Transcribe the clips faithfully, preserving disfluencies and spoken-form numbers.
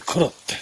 걸었대.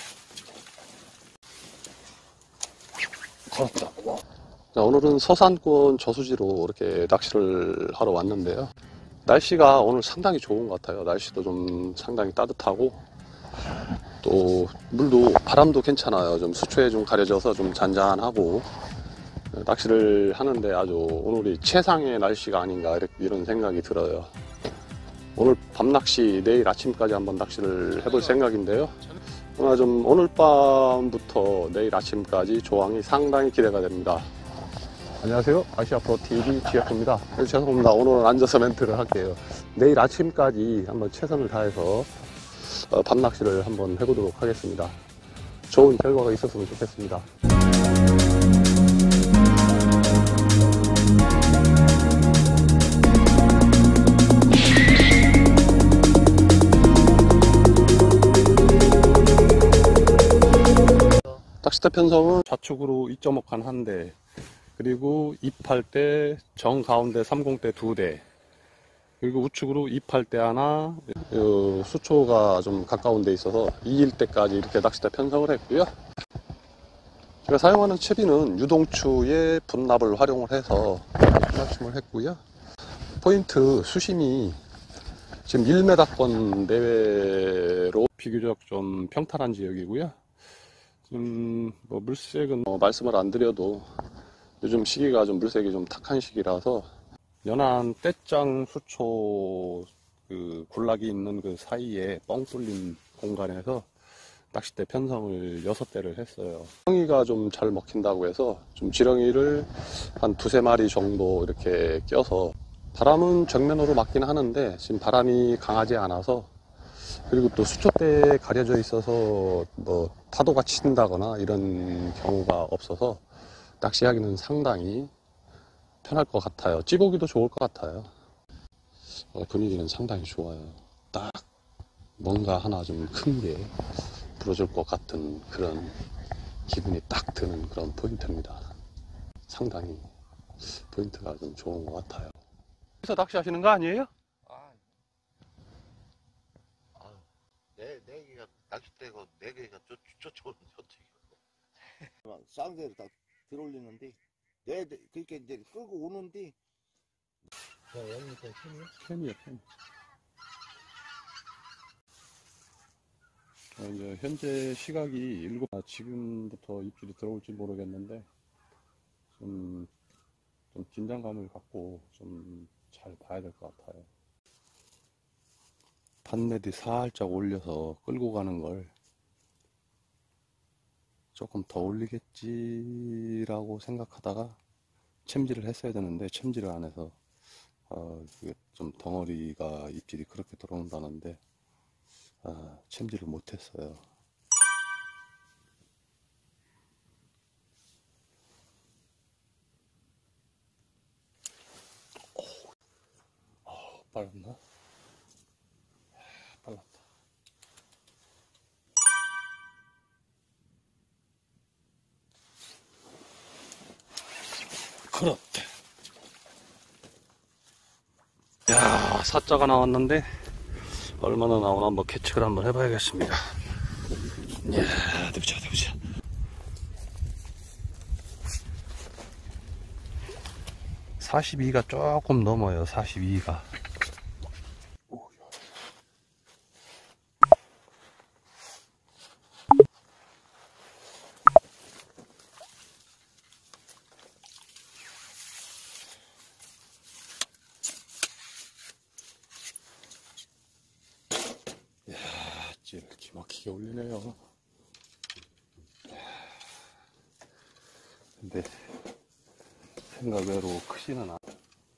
걸었다. 자, 오늘은 서산권 저수지로 이렇게 낚시를 하러 왔는데요. 날씨가 오늘 상당히 좋은 것 같아요. 날씨도 좀 상당히 따뜻하고 또 물도 바람도 괜찮아요. 좀 수초에 좀 가려져서 좀 잔잔하고 낚시를 하는데 아주 오늘이 최상의 날씨가 아닌가 이렇게 이런 생각이 들어요. 오늘 밤 낚시 내일 아침까지 한번 낚시를 해볼 생각인데요. 오늘 좀 오늘 밤부터 내일 아침까지 조항이 상당히 기대가 됩니다. 안녕하세요. 아시아프로티비 지혁입니다. 죄송합니다. 오늘은 앉아서 멘트를 할게요. 내일 아침까지 한번 최선을 다해서 어, 밤 낚시를 한번 해보도록 하겠습니다. 좋은 결과가 있었으면 좋겠습니다. 낚싯대 편성은 좌측으로 이 점 오 칸 한 대, 그리고 입할 때 정가운데 삼십 대 두 대, 그리고 우측으로 입할 때 하나, 수초가 좀 가까운 데 있어서 이일 때까지 이렇게 낚싯대 편성을 했고요. 제가 사용하는 채비는 유동추의 분납을 활용을 해서 낚침을 했고요. 포인트 수심이 지금 일 미터권 내외로 비교적 좀 평탄한 지역이고요. 지금 뭐 물색은 뭐 말씀을 안 드려도 요즘 시기가 좀 물색이 좀 탁한 시기라서 연한 떼짱 수초 그 군락이 있는 그 사이에 뻥 뚫린 공간에서 낚싯대 편성을 여섯 대를 했어요. 지렁이가 좀 잘 먹힌다고 해서 좀 지렁이를 한 두세 마리 정도 이렇게 껴서, 바람은 정면으로 맞긴 하는데 지금 바람이 강하지 않아서, 그리고 또 수초대에 가려져 있어서 뭐 파도가 친다거나 이런 경우가 없어서 낚시하기는 상당히 편할 것 같아요. 찌보기도 좋을 것 같아요. 어, 분위기는 상당히 좋아요. 딱 뭔가 하나 좀 큰 게 부러질 것 같은 그런 기분이 딱 드는 그런 포인트입니다. 상당히 포인트가 좀 좋은 것 같아요. 여기서 낚시하시는 거 아니에요? 아, 아, 네, 네 개가 낚싯대고 네 개가 저 저쪽으로 어떻게? 쌍대를 딱 들어올리는데, 네, 네, 그렇게 이제 끌고 오는데. 자, 여기니까 캔이요? 캔이요, 캔. 어, 이제 현재 시각이 일곱, 아, 지금부터 입질이 들어올지 모르겠는데 좀, 좀 긴장감을 갖고 좀 잘 봐야 될 것 같아요. 반매디 살짝 올려서 끌고 가는 걸 조금 더 올리겠지라고 생각하다가 챔질을 했어야 되는데 챔질을 안 해서 어, 이게 좀 덩어리가 입질이 그렇게 들어온다는데 아, 챔질을 못 했어요. 어, 빨랐나? 빨랐다. 걸었대. 야, 사자가 나왔는데 얼마나 나오나 한번 캐치를 한번 해봐야겠습니다. 이야, 어디 보자, 어디 보자. 사십이가 조금 넘어요. 사십이가. 찌를 기막히게 올리네요. 근데 생각외로 크지는 않아.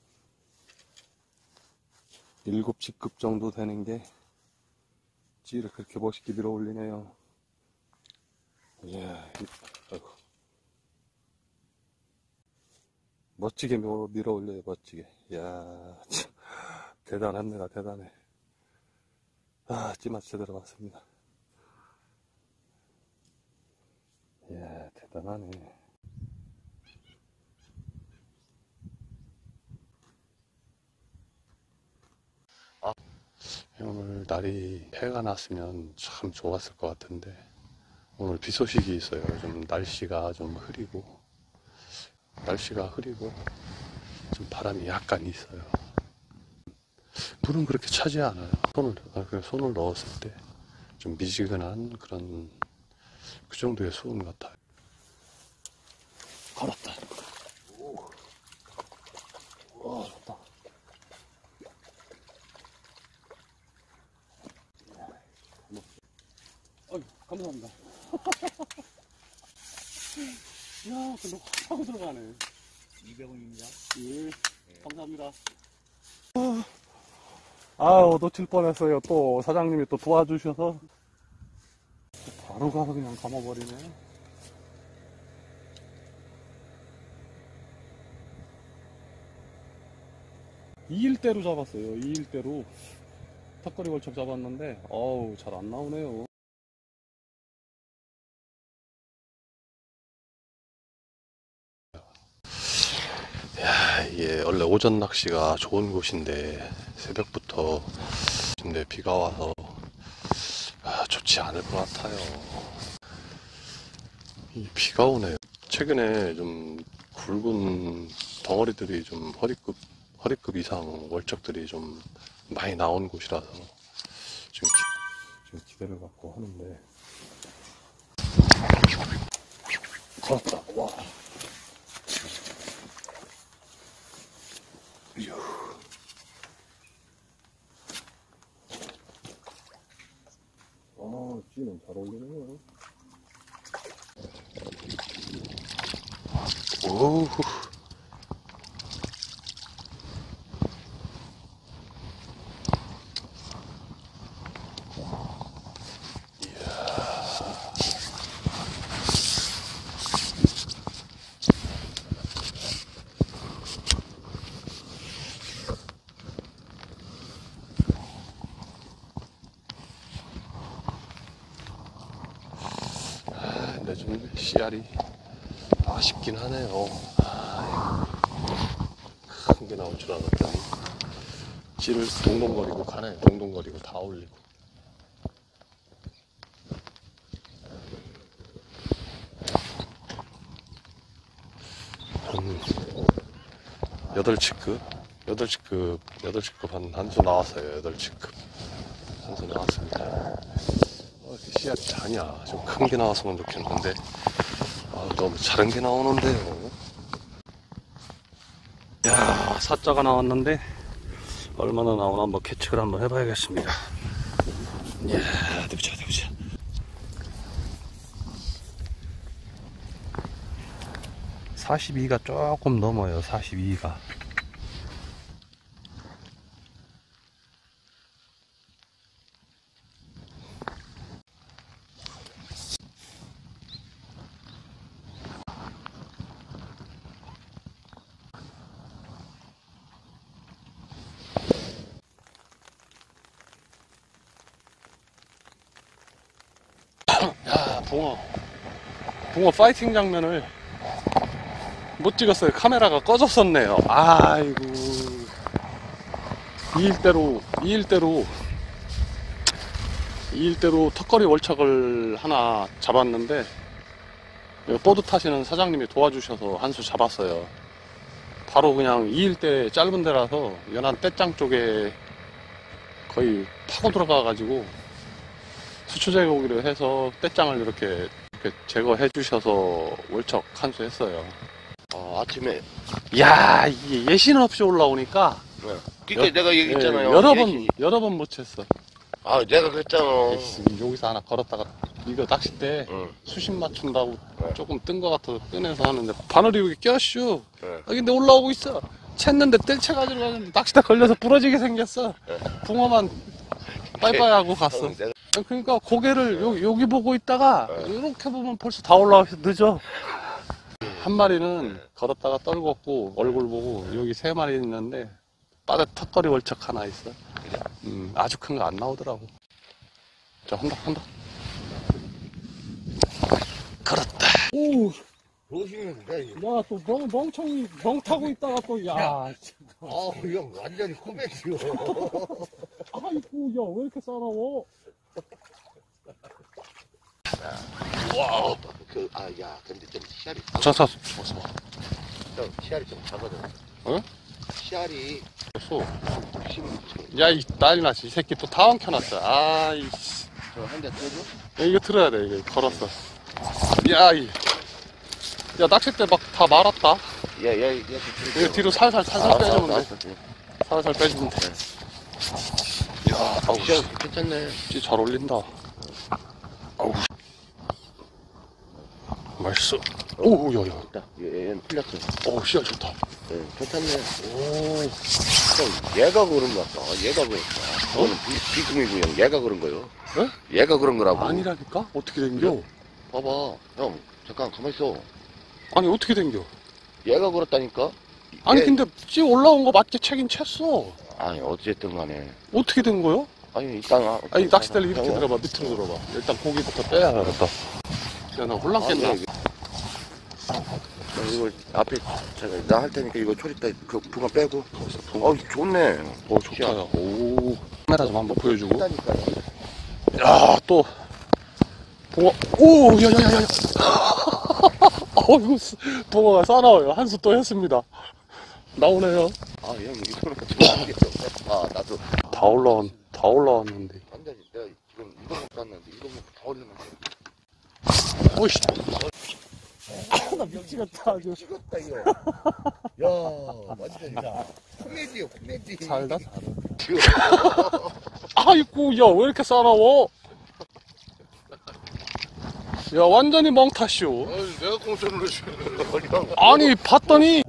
일곱 지급 정도 되는 게 찌를 그렇게 멋있게 밀어 올리네요. 이야, 아이고. 멋지게 밀어, 밀어 올려요, 멋지게. 이야, 참, 대단합니다, 대단해. 아, 찌맛 제대로 왔습니다. 이야, 대단하네. 아, 오늘 오늘 날이 해가 났으면 참 좋았을 것 같은데 오늘 비 소식이 있어요. 좀 날씨가 좀 흐리고 날씨가 흐리고 좀 바람이 약간 있어요. 물은 그렇게 차지 않아요. 손을, 손을 넣었을 때 좀 미지근한 그런 그 정도의 수온 같아요. 걸었다. 오. 와, 좋다. 어이, 감사합니다. 이야, 근데 확 하고 들어가네. 이백 원입니다. 예, 감사합니다. 아우, 놓칠 뻔했어요. 또 사장님이 또 도와주셔서 바로 가서 그냥 감아버리네. 이 일대로 잡았어요. 이 일대로 턱걸이 월척 잡았는데 어우, 잘 안 나오네요. 야, 이게 원래 오전 낚시가 좋은 곳인데 새벽부터 근데 비가 와서 아, 좋지 않을 것 같아요. 이 비가 오네요. 최근에 좀 굵은 덩어리들이 좀 허리급 허리급 이상 월척들이 좀 많이 나온 곳이라서 지금, 기, 지금 기대를 갖고 하는데 걸었다. 와. 이야. 아, 쥐는 잘 어울리네요. 오우. 근데 좀 씨알이 아쉽긴 하네요. 큰 게 나올 줄 알았더니 찌를 동동거리고 가네. 동동거리고 다 올리고. 한 여덟 치급, 여덟 치급, 여덟 치급 한 한 수 나왔어요. 여덟 치급 한 수 나왔습니다. 어, 씨알이 자냐? 좀 큰 게 나왔으면 좋겠는데 아, 너무 작은 게 나오는데요. 야, 사자가 나왔는데 얼마나 나오나 한번 캐측을 한번 해봐야겠습니다. 이야, 어디 보자, 어디 보자. 사십이가 조금 넘어요. 사십이가. 야, 붕어. 붕어 파이팅 장면을 못 찍었어요. 카메라가 꺼졌었네요. 아이고. 이 일대로, 이 일대로, 이 일대로 턱걸이 월척을 하나 잡았는데, 보드 타시는 사장님이 도와주셔서 한 수 잡았어요. 바로 그냥 이 일대 짧은 데라서 연안 떼짱 쪽에 거의 파고 들어가가지고 수초 제거기로 해서 떼짱을 이렇게, 이렇게 제거해 주셔서 월척 한 수 했어요. 어, 아침에. 이야, 이게 예시는 없이 올라오니까. 네. 그니까 여- 내가 얘기했잖아요. 예, 여러 예시. 번, 여러 번 못 쳤어. 아, 내가 그랬잖아. 에이씨, 여기서 하나 걸었다가, 이거 낚싯대 응. 수심 맞춘다고 네. 조금 뜬 것 같아서 꺼내서 하는데, 바늘이 여기 껴슈. 네. 아, 근데 올라오고 있어. 챘는데 뜰채 가지고 가는데 낚싯대 걸려서 부러지게 생겼어. 네. 붕어만 빠이빠이 하고 갔어. 형, 내가 그러니까 고개를 요, 여기 보고 있다가, 네. 이렇게 보면 벌써 다 올라와서 늦어. 한 마리는 걸었다가 떨궜고 얼굴 보고 여기 세 마리 있는데 바닥 턱걸이 월척 하나 있어. 음, 아주 큰 거 안 나오더라고. 자, 한다, 한다. 걸었다. 오, 조심해서 내 야, 또 멍, 멍청이, 멍 타고 있다가 또, 야. 아우, 형, 완전히 코미디요. 아이고, 야, 왜 이렇게 싸나워? 와, 그, 아, 야, 근데 좀 씨알이. 자, 자, 좋았어. 형, 씨알이 좀 작아졌어. 어? 씨알이. 됐어. 심이. 야, 이 난리 났지. 이 새끼 또 타원 켜놨어. 아이씨. 저한 대 떼줘? 야, 이거 들어야 돼, 이거. 걸었어. 야, 이. 야, 낚싯대 막 다 말았다. 예, 예, 예. 이거 뒤로 살살, 살살 빼주면 돼. 살살 빼주면 돼. 야, 아우, 씨알 괜찮네. 진짜 잘 어울린다. 아우. 맛있어. 오, 야, 야. 딱, 얘, 얘는 풀렸어. 오, 씨알 좋다. 예, 괜찮네. 오. 형, 얘가 그런 거 같다. 얘가 그랬다. 너는 비, 비금이고, 형. 얘가 그런 거요. 에? 얘가 그런 거라고. 아니라니까? 어떻게 된겨? 봐봐. 형, 잠깐 가만히 있어. 아니, 어떻게 된겨? 얘가 그렇다니까? 아니, 얘- 근데 찌 올라온 거 맞게 채긴 챘어. 아니, 어쨌든 간에. 어떻게 된 거요? 아니, 일단. 아, 아니, 낚싯대를 이렇게 형, 들어봐. 밑으로 들어봐. 일단 고기부터 빼야겠다. 야, 나 혼란겠나? 아니, 형, 이거 앞에 제가 나 할 테니까 이거 초리따 그 붕어 빼고. 어, 좋네. 오, 좋다, 야. 오. 카메라 좀 한번 보여주고. 있다니까. 야, 또. 붕어. 오, 야, 야, 야, 야. 어, 이거, 쓰- 붕어가 싸나워요. 한 수 또 했습니다. 나오네요. 아, 형, 이거는 좀 모르겠어. 아, 나도. 다 올라온, 다 올라왔는데. 완전히 내가 지금 이거 못 샀는데 이거 못 다 올렸는데. 오이씨. 나 미치겠다, 아주. 찍었다, 이거. 야, 완전히. 코미디요, 코미디. 잘다, 잘다. 지금. 아이고, 야, 왜 이렇게 싸나워? 야, 완전히 멍타쇼. 아니, 내가 공천을 해주는 아니, 봤더니.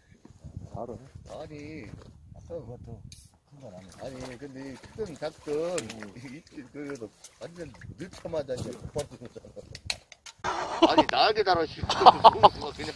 아니, 그것도 큰건 아니야. 아니, 근데 크든 작든 이틀 그래도 완전 늦자마자 이제 버티는 거잖아. 아니, 나에게 달아주고 그냥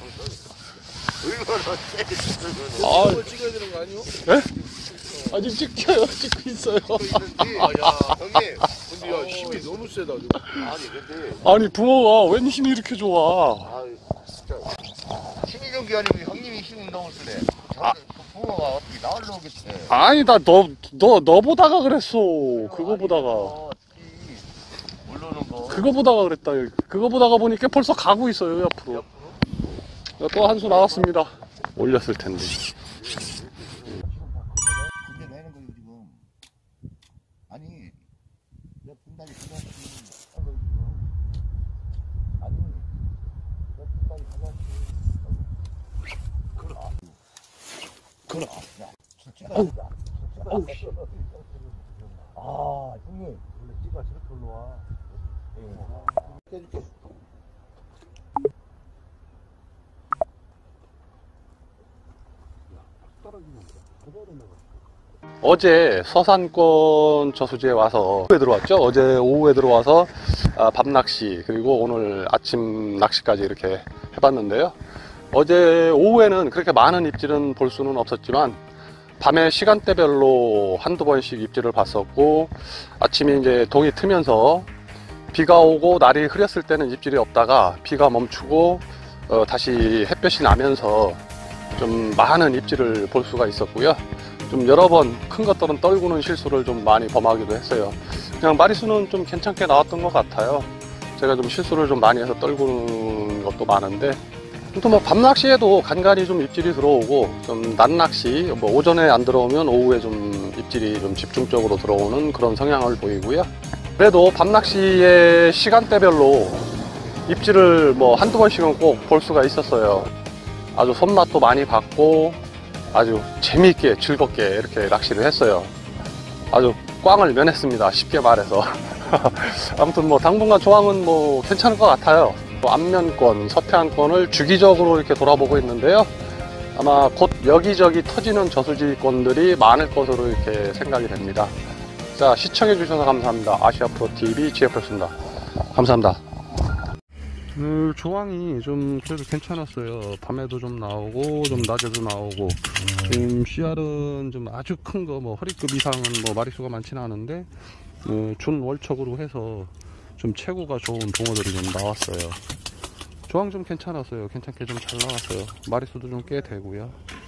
얼마나 세게 아, 이걸 찍어야 되는 거 아니요? 예? 아직 찍혀요. 찍고 있어요. 있는데. 아, 야, 형님. 근데 야 힘이 너무 세다 지금. 아니, 근데. 아니, 붕어가 웬 힘이 이렇게 좋아? 아, 진짜. 힘이 좋은 게 아니고 형님이 힘 운동을 쓰네. 저는 그 부모가 어떻게 나올려 오겠지. 아니, 나 너, 너, 너 보다가 그랬어. 그거 보다가. 모르는 거. 그거 보다가 그랬다. 그거 보다가 보니까 벌써 가고 있어요, 옆으로. 또 한 수 나왔습니다. 올렸을 텐데. 그게 내는 거예요, 지금. 아니, 내 분당이 그냥 아니, 내 분당이 그냥 그럼. 어우, 어우, 씨. 아, 형님. 원래 찌가 저렇게 올라와. 예. 해줄게. 어제 서산권 저수지에 와서 오후에 들어왔죠. 어제 오후에 들어와서 아, 밤낚시 그리고 오늘 아침 낚시까지 이렇게 해봤는데요. 어제 오후에는 그렇게 많은 입질은 볼 수는 없었지만 밤에 시간대별로 한두 번씩 입질을 봤었고, 아침에 이제 동이 트면서 비가 오고 날이 흐렸을 때는 입질이 없다가 비가 멈추고 어, 다시 햇볕이 나면서 좀 많은 입질을 볼 수가 있었고요. 좀 여러 번 큰 것들은 떨구는 실수를 좀 많이 범하기도 했어요. 그냥 마리수는 좀 괜찮게 나왔던 것 같아요. 제가 좀 실수를 좀 많이 해서 떨구는 것도 많은데, 또 뭐 밤낚시에도 간간히 좀 입질이 들어오고, 좀 낮낚시, 뭐 오전에 안 들어오면 오후에 좀 입질이 좀 집중적으로 들어오는 그런 성향을 보이고요. 그래도 밤낚시의 시간대별로 입질을 뭐 한두 번씩은 꼭 볼 수가 있었어요. 아주 손맛도 많이 봤고 아주 재미있게 즐겁게 이렇게 낚시를 했어요. 아주 꽝을 면했습니다, 쉽게 말해서. 아무튼 뭐 당분간 조항은 뭐 괜찮을 것 같아요. 안면권, 서해안권을 주기적으로 이렇게 돌아보고 있는데요. 아마 곧 여기저기 터지는 저수지권들이 많을 것으로 이렇게 생각이 됩니다. 자, 시청해 주셔서 감사합니다. 아시아프로티비 지에프였습니다. 감사합니다. 음, 조항이 좀 그래도 괜찮았어요. 밤에도 좀 나오고 좀 낮에도 나오고. 지금 씨알은 좀 아주 큰 거 뭐 허리급 이상은 뭐 마리수가 많지는 않은데 어, 준월척으로 해서 좀 체구가 좋은 붕어들이 좀 나왔어요. 조항 좀 괜찮았어요. 괜찮게 좀 잘 나왔어요. 마리수도 좀 꽤 되고요.